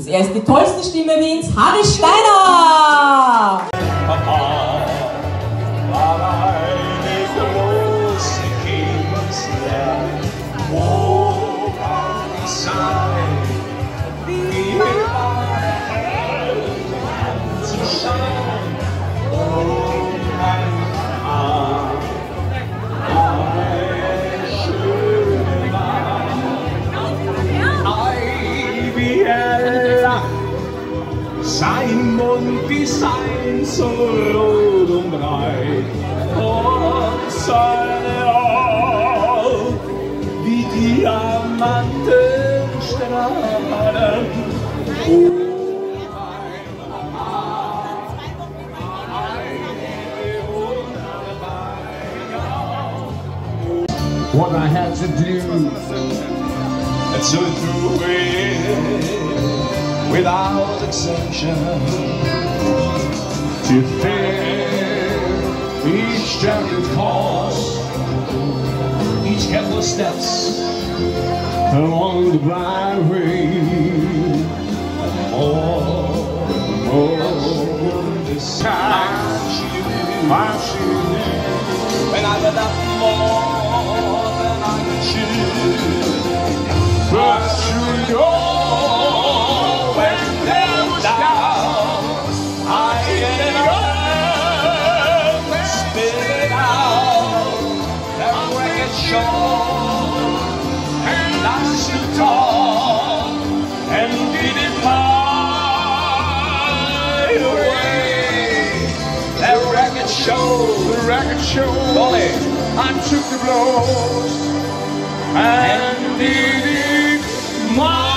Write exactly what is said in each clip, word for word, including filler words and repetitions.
Er ist die tollste Stimme Wiens, Harry Steiner! Papa war eine große Künstler. Wo kann ich sein? Wie immer zu schauen. Oh mein Arm, eine schöne Mann. Ei, wie er lacht. Sein Mund wie sein so rot und breit und seine Augen wie Diamanten strahlen. Oh, mein Mama, eine wunderbare. What I had to do, and so through it. Without exception, to fear each jagged course, each careful steps along the blind way. More, more, this time I should, and I let up more than I could choose. But should all. And I stood tall and did it my way. That record show, the record show, Ollie. I took the blows and did it my way.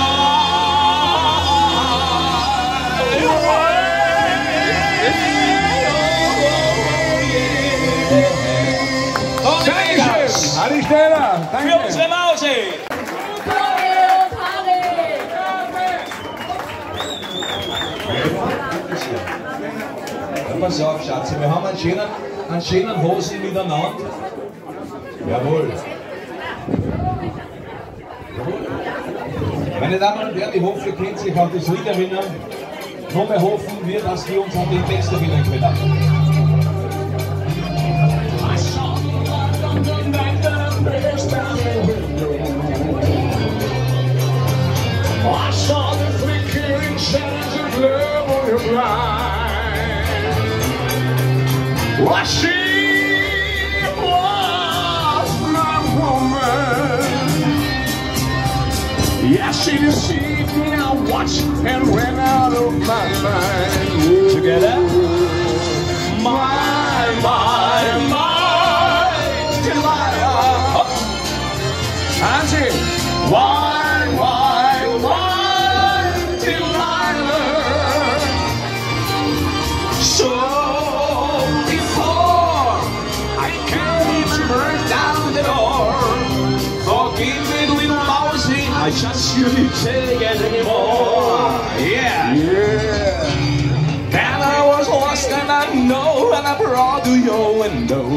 Harry Steiner, danke. Für unsere Mause. Ja, pass auf, Schatz, wir haben einen schönen, einen schönen Hosen miteinander. Jawohl. Meine Damen und Herren, ich hoffe, ihr könnt sich an das Lied erinnern. Nur wir hoffen wir, dass wir uns an den Text erinnern können. I saw the flickering shadows of love on your blind. Well, she was my woman. Yeah, she deceived me. I watched and went out of my mind. Together, my, my, my Delilah. Auntie, why, why, why Delilah? So before I can even break down the door, forgive me, little mousy, I just couldn't take it anymore. Yeah, yeah. And I was lost and I know, and I brought to your window.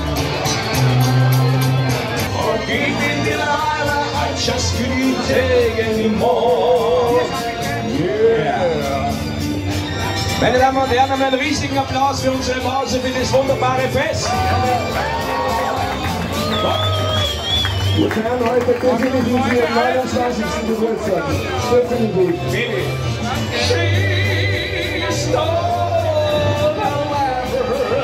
Forgive me, Delilah, I just couldn't take anymore. Yeah. Meine Damen und Herren, einen riesigen Applaus für unsere Mause, für das wunderbare Fest. Wir feiern heute definitiv ihren neunundzwanzigsten Geburtstag. Definitiv. Baby. She stole however,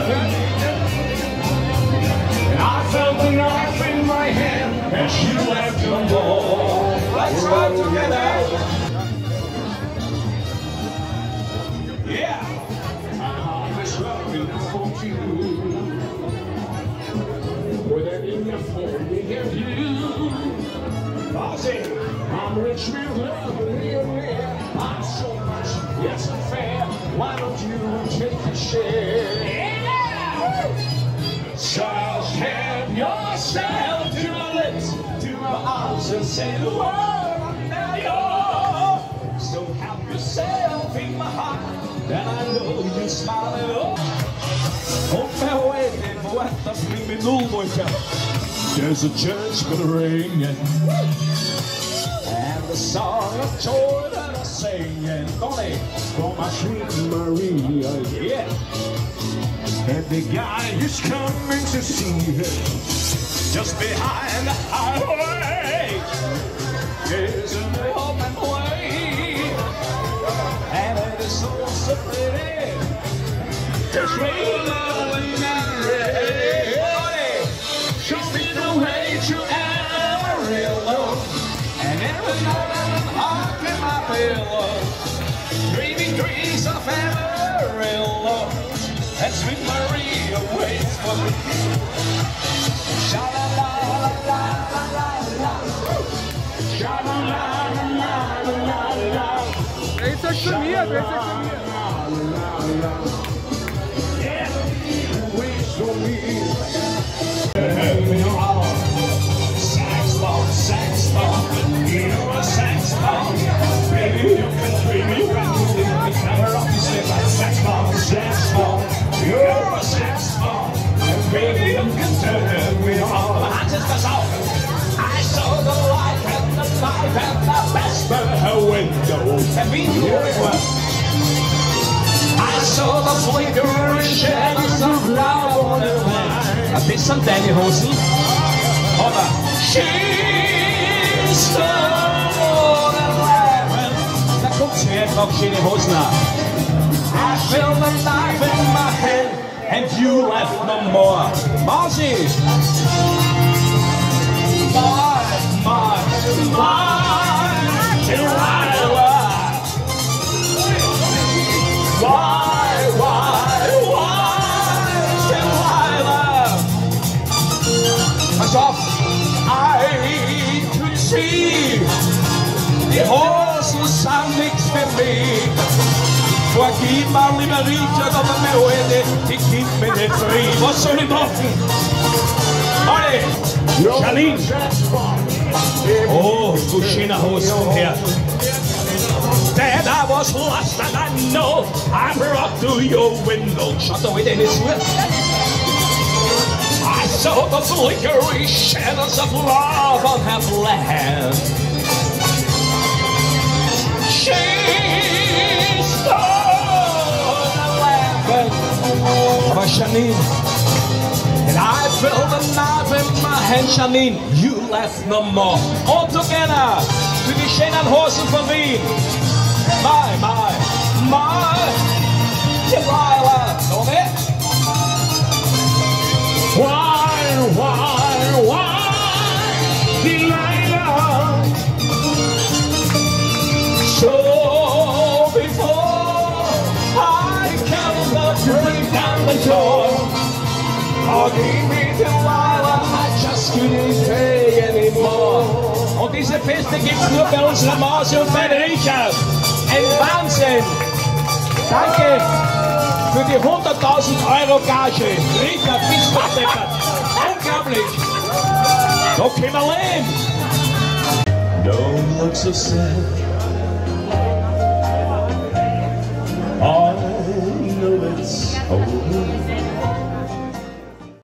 and I felt the knife in my hand, and she left the door. Let's go together. Yeah. I'm just looking for you. With an in your phone, we give you. I'm rich with love and real. I'm so much, yes, I'm fair. Why don't you take a share? Yeah. Just have yourself to my lips, to my arms, and say the word under your. So have yourself in my heart, and I know you smile at all. Oh, farewell, poeta priminul moita. There's a church bell ringing, and the song of joy that I singing, Dolly, for my sweet Maria, yeah. And the guy is coming to see her just behind the highway. There's an open way, and it is so, so pretty. There's real love in it. Show me the way to Amarillo, and every night I'm up in my pillow, dreaming dreams of Amarillo, and sweet Maria waits for me. Sha la la la la la la, sha la la la la la. Três saxonia, três saxonia. Saxophone, saxophone, you're a saxophone. Baby, you can treat me when you leave me. Never off you say like saxophone, saxophone. You're a saxophone. And baby, you can turn me on. I just got out. I saw the light and the light and the best of her window. And we knew it was. I saw the flickering shadows of love on the line. Det er sådan Danny Hosen. Hold da. She's stone and laughing. Der kom tæt nok Danny Hosen her. I feel the knife in my hand, and you left no more. Marcy. My, my, my Delilah. Why, why, why Delilah? Pass off. I could see the horses are mixed with me. For keep my liberty of the melody to keep me free. What's so important? Olha, Janine. Oh, du schöner Hosen her. That I was lost and I know I brought to your window. Shut the way, Dennis. I saw the flickering shadows of love on her land. She's stone and laughing. But Janine, and I felt the knife in my hand. Janine, you left no more. All together, to the Shane and Horsen for me. My, my, my Delilah. Know it? Why, why, why Delilah? So before I come to break down the door, oh, give me Delilah, I just couldn't take anymore. Und diese Feste gibt's nur bei uns La Marche und bei Richard. Ein Wahnsinn! Danke für die hunderttausend Euro Gage. Richard, bist du deppert. Unglaublich! So können wir leben! Don't look so sad. I know it's over.